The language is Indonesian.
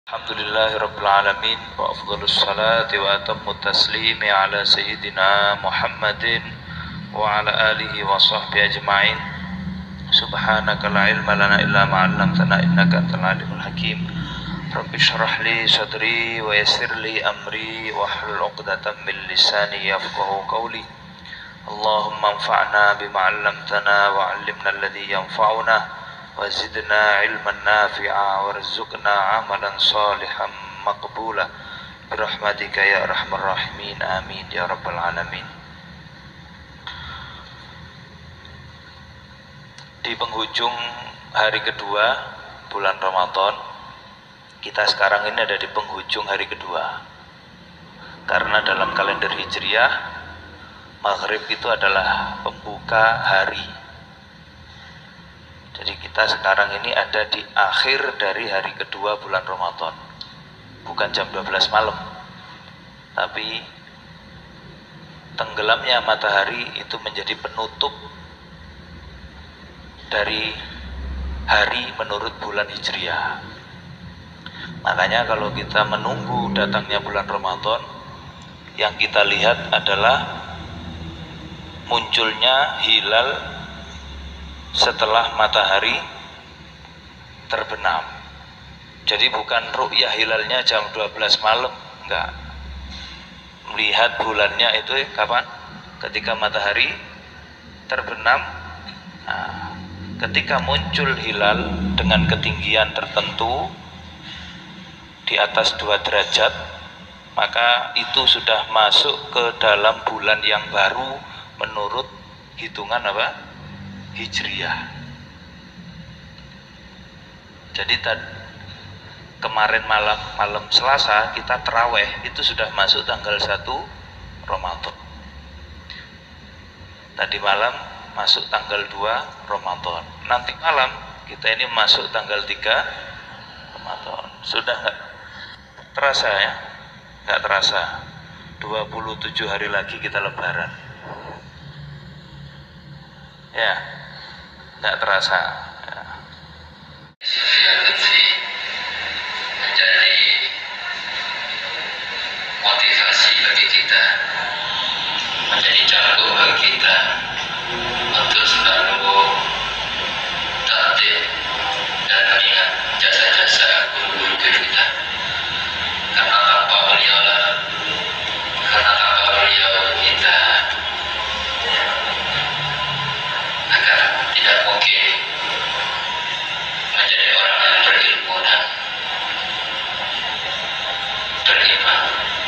Alhamdulillahirabbil alamin wa afdhalus salati wa atammut taslimi ala sayyidina Muhammadin wa ala alihi wa sahbihi ajma'in. Subhanaka la ilma lana illa ma 'allamtana innaka antal alimul hakim. Rabbi shrah li sadri wa yassir li amri wa hlul 'uqdatam min lisani yafqahu qawli. Allahumma anfa'na bima 'allamtana wa 'allimna alladhi yanfa'una wa zidna ilman nafi'a warzuqna amalan salihan maqbula birahmatika ya arhamar rahimin amin ya rabbal alamin. Di penghujung hari kedua bulan Ramadan, kita sekarang ini ada di penghujung hari kedua, karena dalam kalender Hijriah Maghrib itu adalah pembuka hari. Jadi kita sekarang ini ada di akhir dari hari kedua bulan Ramadan. Bukan jam 12 malam, tapi tenggelamnya matahari itu menjadi penutup dari hari menurut bulan Hijriah. Makanya kalau kita menunggu datangnya bulan Ramadan, yang kita lihat adalah munculnya hilal setelah matahari terbenam. Jadi bukan ru'yah hilalnya jam 12 malam, enggak. Melihat bulannya itu kapan? Ketika matahari terbenam. Nah, ketika muncul hilal dengan ketinggian tertentu di atas 2 derajat, maka itu sudah masuk ke dalam bulan yang baru menurut hitungan apa? Hijriah. Jadi kemarin malam Selasa kita terawih, itu sudah masuk tanggal 1 Ramadan. Tadi malam masuk tanggal 2 Ramadan. Nanti malam kita ini masuk tanggal 3 Ramadan. Sudah nggak terasa ya? Nggak terasa. 27 hari lagi kita lebaran. Ya, nggak terasa ya. Menjadi motivasi bagi kita, menjadi contoh bagi kita untuk selalu taat dan mengingat jasa-jasa guru-guru kita, karena tanpa beliau kita agar tidak mungkin menjadi orang yang berilmu dan beriman.